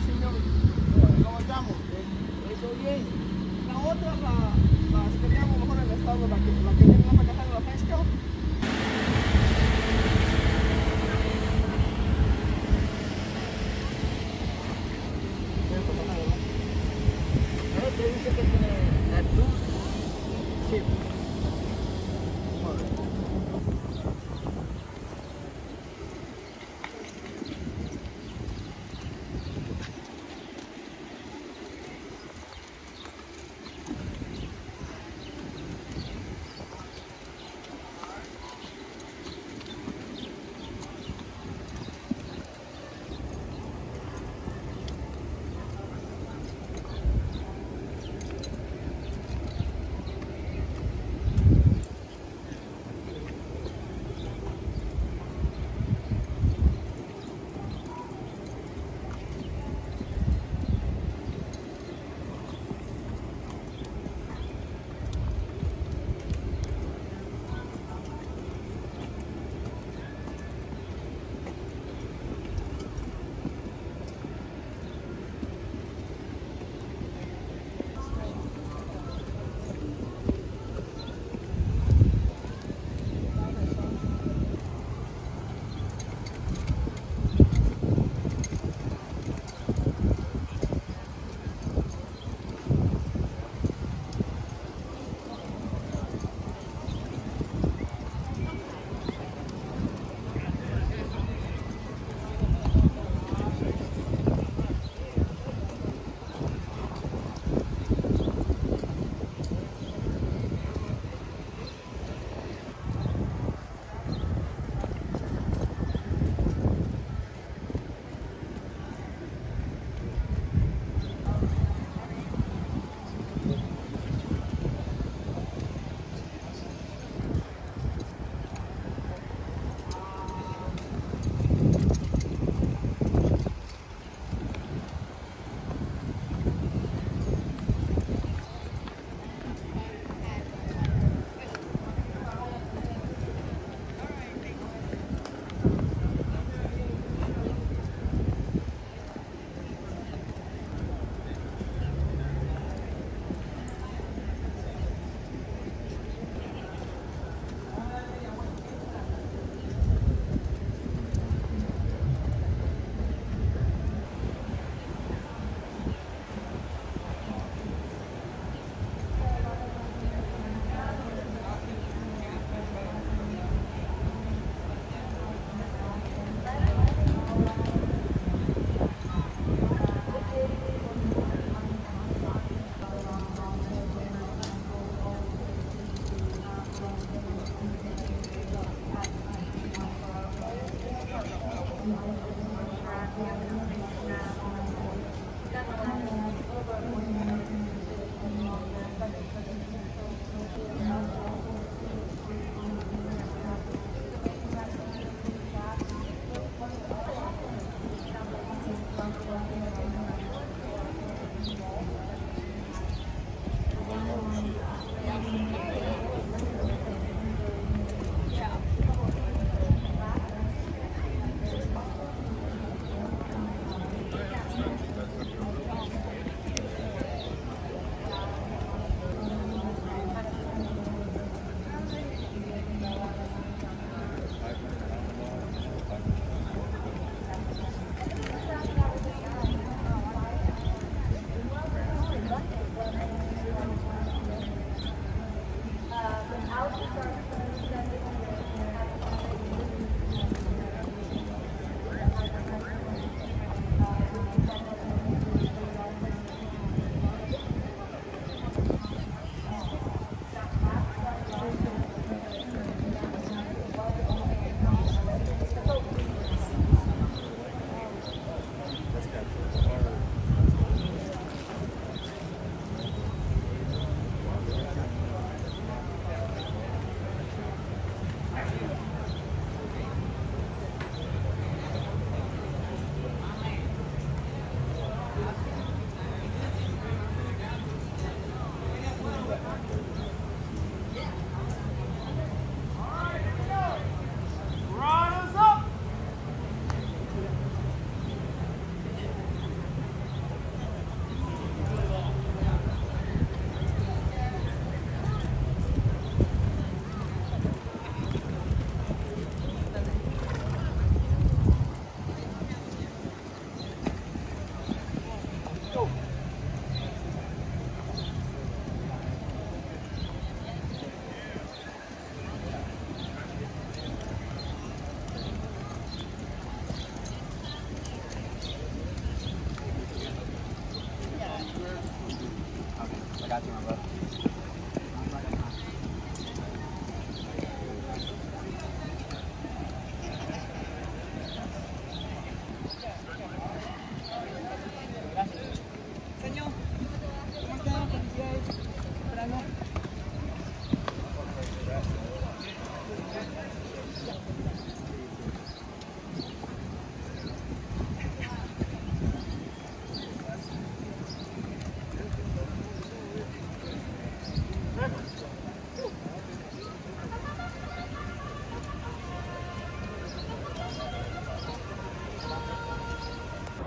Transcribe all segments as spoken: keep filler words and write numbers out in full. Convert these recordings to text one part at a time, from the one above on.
señor. ¿Cómo estamos? Estoy bien. La otra la, la teníamos mejor en el estado, la que, la que viene para acá en la pesca. Este dice que tiene luz. Sí.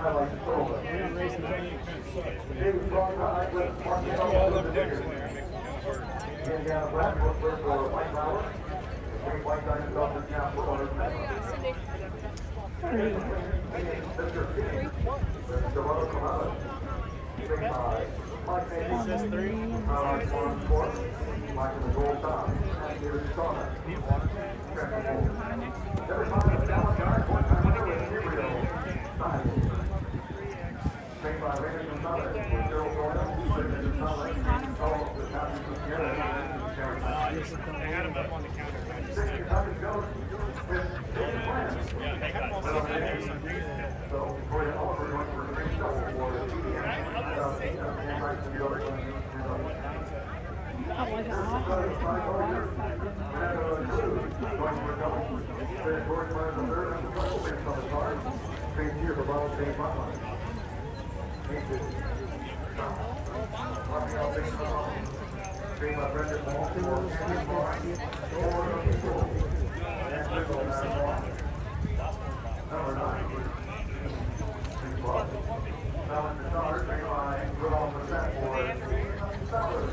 highlights the total. David Broadhide with Mark Indiana Bradford for White Power. Wayne White Diamond Dolphins now four hundred meters. Mister King, Mister Ronald Kamala. Big five. Mike Navy says three. Howard one four. Mike in the gold top. And David Sona. Every time the talent guy, one time with Gabriel. Nine. Made by Raymond Gonzalez with Gerald Gordon. Raymond Gonzalez. All of the counties together. They had him up on the counter. Six Kentucky goes with David Plant. Yeah, they had him also in there for some reason. So, Corey Oliver going for a great double for the T D M. I wasn't off. Fernando Cruz going for a double. Then George Myers the third and the triple based on the card. Same here for Ronald James Butler. Rafael Big Ronald. Same by Brendan Ball for Andy Barnes. Four of the goal. And Little Matt Number nine. Now in the start, made by Rudolph Percent for Fowler.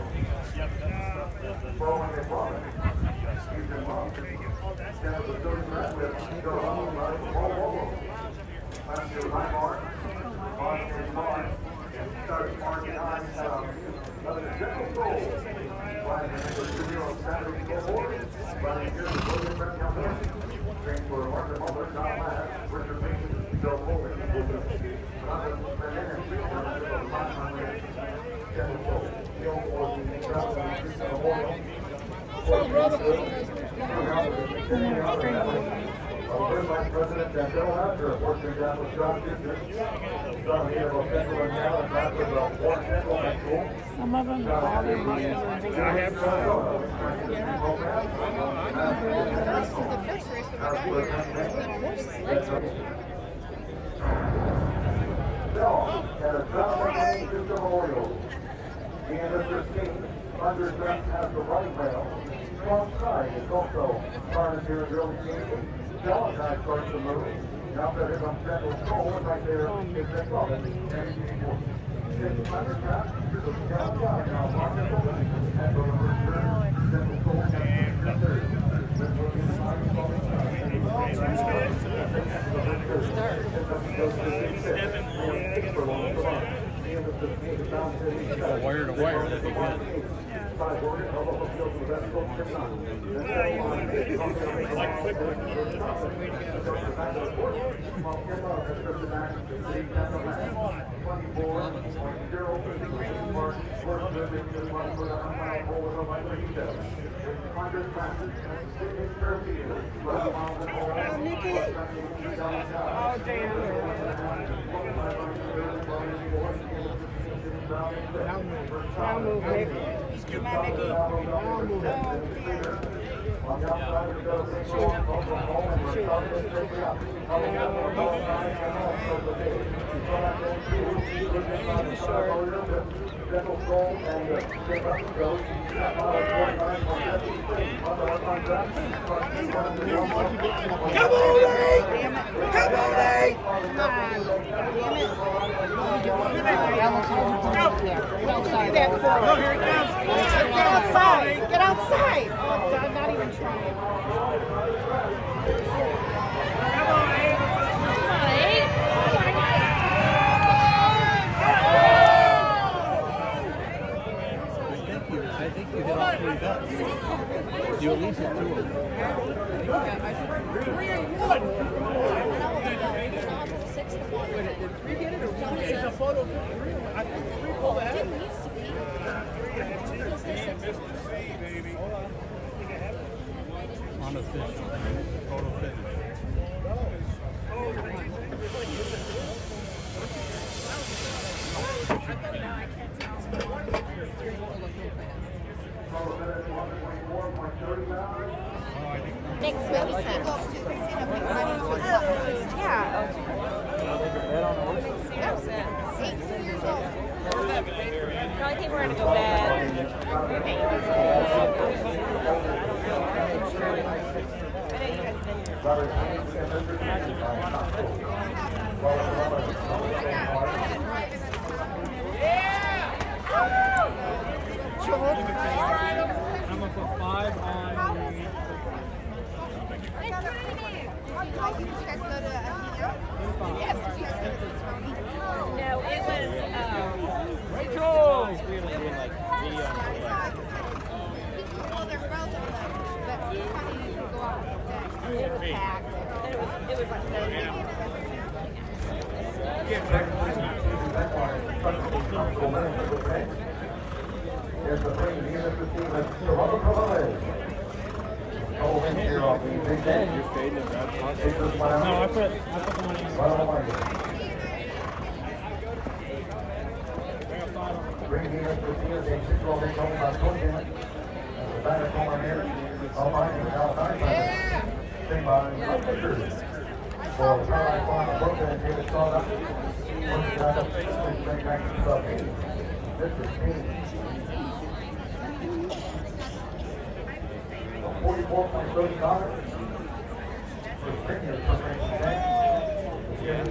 Following a problem. He's been bumped. Down to the third set with Joe Hall, right? Paul Vogel. Last year, Ryan Martin. Martin is Martin. And starting Martin behind another general goal. Ryan Hernandez Junior on Saturday to go forward. Ryan here with William Brent Calhoun. Trained for Martin Muller, John Ladd, Richard Mason, Joe Fuller. Another Hernandez Junior on Saturday general goal. Hill for the crowd and the memorial. Our Vice President and General Manager, Fortune Dallas John Houston. John here of Central and Dallas, after the Fort Central High School. Some of them are all their muscles are just I have some. This is the first race that we got here. Bill had a crowd to the memorial. And Mister King, underneath has the right rail. Strong side is also started here in early game. Valentine starts to move. Now that is on Central School, and right there is the club. And six hundred pass to the Valentine. Now Marcus Owen and the return Central School and third. This will be the time of Wire to wire. Nikki. Oh, damn. Now move, Nick. Come on, Nikki. Now move. On the outside of the Come on, Nate! Come on, Nate! Get outside! Get outside! Oh, I'm not even trying. Come on, Nate! Come on, Nate! I think you hit all three bets. You at least hit two of them. Three and one! It's a photo. I think three pulled ahead. Unofficial. Total finish. Makes maybe sense. Yeah. Makes sense. eighteen years old. No, I think we're gonna go bad. Okay. get back to this match. Here's the three, the unit fifteen, that's Toronto Cavaliers. Couple wins here off the big day. You're fading it, Brad. Pacers one out. No, I put, I put the money in. One on the line. Green unit fifteen, they six roll, they go about twenty minutes. And the batter corner here, all mine, and now nine batters. Sing by the pitchers. For the Caroline Farm, Brooklyn, and David Sawdust. One back up, six, bring back to sub eight. This is King. forty-four point three dollars. For Senior for Frank Jack. Like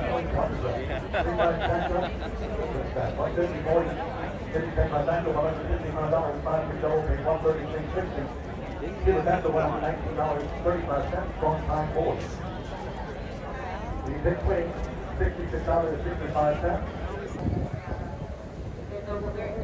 this, before you fifty-ten by that, one hundred fifty-five dollars, five for Joe, and one thirty-six sixty. Give it back to one hundred nineteen dollars, thirty-five cents, strong time four. The big swing, sixty-six dollars and sixty-five cents.